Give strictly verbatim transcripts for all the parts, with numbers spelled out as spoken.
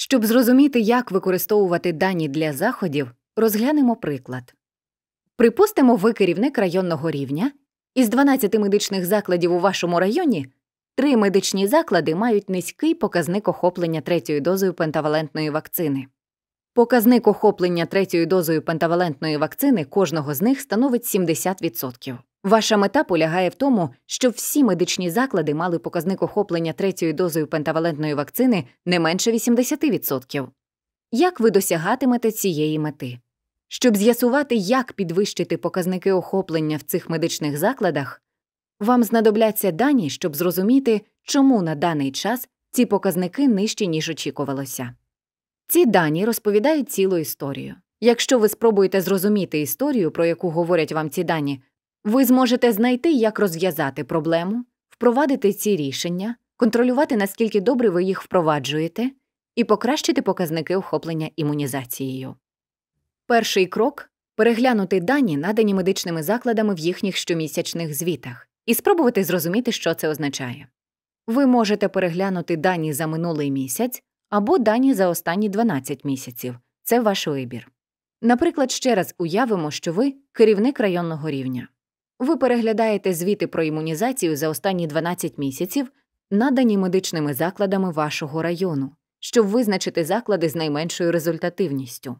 Щоб зрозуміти, як використовувати дані для заходів, розглянемо приклад. Припустимо, ви керівник районного рівня, із дванадцяти медичних закладів у вашому районі три медичні заклади мають низький показник охоплення третьою дозою пентавалентної вакцини. Показник охоплення третьою дозою пентавалентної вакцини кожного з них становить сімдесят відсотків. Ваша мета полягає в тому, щоб всі медичні заклади мали показник охоплення третьою дозою пентавалентної вакцини не менше вісімдесят відсотків. Як ви досягатимете цієї мети? Щоб з'ясувати, як підвищити показники охоплення в цих медичних закладах, вам знадобляться дані, щоб зрозуміти, чому на даний час ці показники нижчі, ніж очікувалося. Ці дані розповідають цілу історію. Якщо ви спробуєте зрозуміти історію, про яку говорять вам ці дані, ви зможете знайти, як розв'язати проблему, впровадити ці рішення, контролювати, наскільки добре ви їх впроваджуєте, і покращити показники охоплення імунізацією. Перший крок – переглянути дані, надані медичними закладами в їхніх щомісячних звітах, і спробувати зрозуміти, що це означає. Ви можете переглянути дані за минулий місяць або дані за останні дванадцять місяців. Це ваш вибір. Наприклад, ще раз уявимо, що ви – керівник районного рівня. Ви переглядаєте звіти про імунізацію за останні дванадцять місяців, надані медичними закладами вашого району, щоб визначити заклади з найменшою результативністю.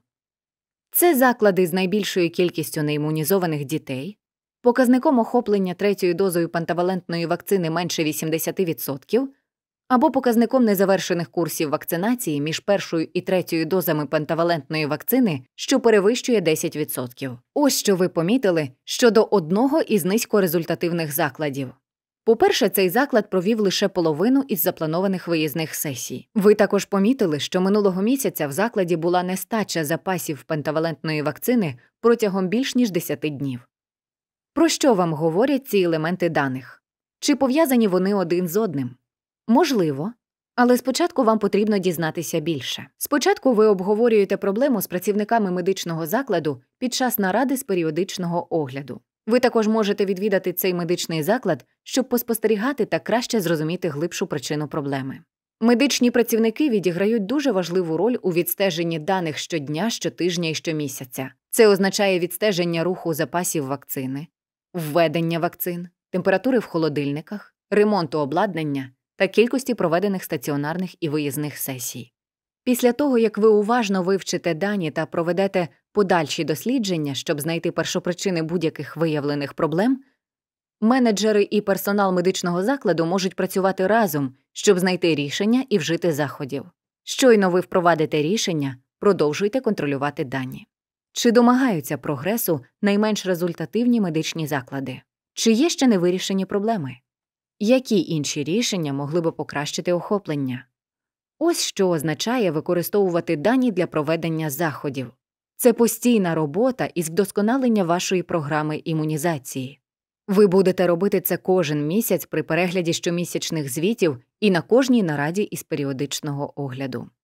Це заклади з найбільшою кількістю неімунізованих дітей, показником охоплення третьою дозою пентавалентної вакцини менше вісімдесят відсотків, або показником незавершених курсів вакцинації між першою і третьою дозами пентавалентної вакцини, що перевищує десять відсотків. Ось що ви помітили щодо одного із низькорезультативних закладів. По-перше, цей заклад провів лише половину із запланованих виїзних сесій. Ви також помітили, що минулого місяця в закладі була нестача запасів пентавалентної вакцини протягом більш ніж десяти днів. Про що вам говорять ці елементи даних? Чи пов'язані вони один з одним? Можливо, але спочатку вам потрібно дізнатися більше. Спочатку ви обговорюєте проблему з працівниками медичного закладу під час наради з періодичного огляду. Ви також можете відвідати цей медичний заклад, щоб поспостерігати та краще зрозуміти глибшу причину проблеми. Медичні працівники відіграють дуже важливу роль у відстеженні даних щодня, щотижня і щомісяця. Це означає відстеження руху запасів вакцини, введення вакцин, температури в холодильниках, ремонту обладнання та кількості проведених стаціонарних і виїзних сесій. Після того, як ви уважно вивчите дані та проведете подальші дослідження, щоб знайти першопричини будь-яких виявлених проблем, менеджери і персонал медичного закладу можуть працювати разом, щоб знайти рішення і вжити заходів. Щойно ви впровадите рішення, продовжуйте контролювати дані. Чи домагаються прогресу найменш результативні медичні заклади? Чи є ще невирішені проблеми? Які інші рішення могли б покращити охоплення? Ось що означає використовувати дані для проведення заходів. Це постійна робота із вдосконалення вашої програми імунізації. Ви будете робити це кожен місяць при перегляді щомісячних звітів і на кожній нараді із періодичного огляду.